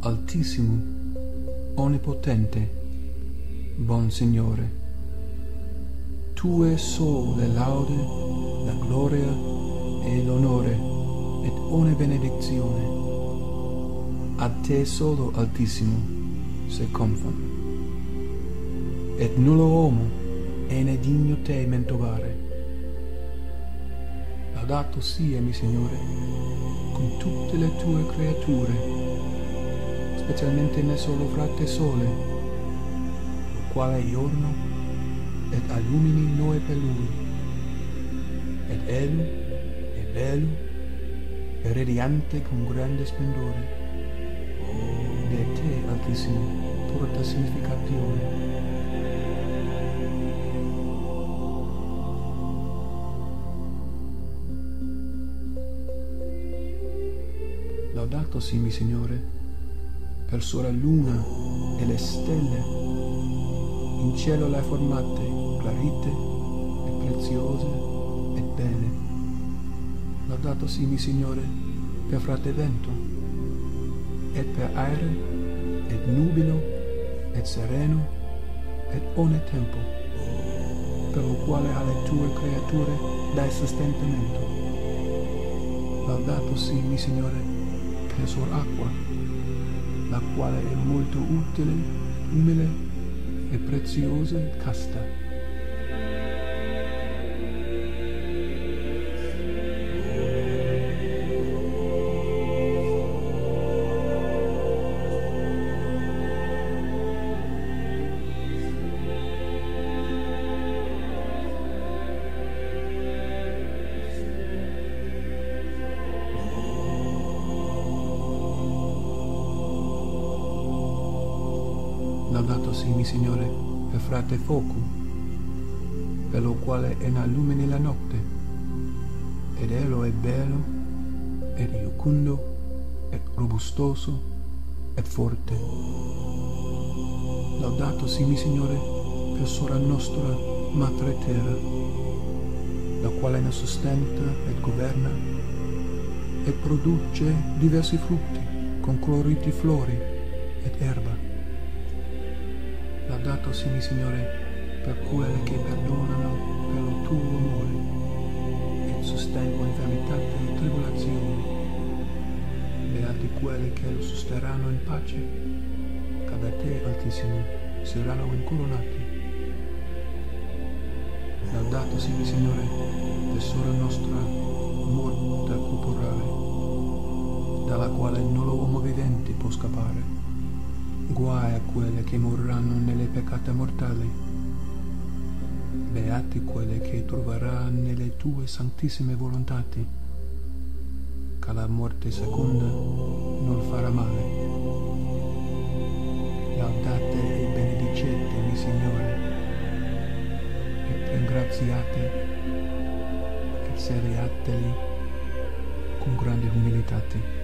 altissimo, onnipotente, buon Signore. Tue sole laude, la gloria e l'onore ed ogni benedizione. A te solo, Altissimo, se confano. Et nullo uomo è ne digno te mentovare. Laudato sia, mi Signore, con tutte le tue creature, specialmente nel solo frate Sole, lo quale giorno ed allumini noi per lui, ed elu è bello e radiante con grande splendore. De te, Altissimo, porta significazione. Laudato sia, mi Signore, per sola luna e le stelle, in cielo le hai formate, clarite e preziose e belle. Laudato sia, mi Signore, per frate vento, et per aere, et nubilo, et sereno, et ogni tempo, per lo quale alle tue creature dai sostentamento. Laudato sia, mi Signore, per sor acqua, la quale è molto utile, umile e preziosa e casta. Laudato sia, mi Signore, per frate fuoco, per lo quale illumini la notte, ed ello è bello, ed iocundo, ed robustoso, ed forte. Laudato sia, mi Signore, per sora nostra madre terra, la quale ne sostenta ed governa, e produce diversi frutti con coloriti flori ed erba. Laudato sia, mi Signore, per quelle che perdonano per lo tuo amore e sostengono infermità e tribolazioni. Beati quelle che lo sosterranno in pace, che da te, Altissimo, saranno incoronati. Laudato sia, mi Signore, per sora nostra morte corporale, dalla quale non l'uomo vivente può scappare. Guai a quelle che morranno nelle peccate mortali. Beati quelle che troverà nelle tue santissime volontati, che la morte seconda non farà male. Laudate e benedicete, mi Signore, e ringraziate e seriateli con grande umilità.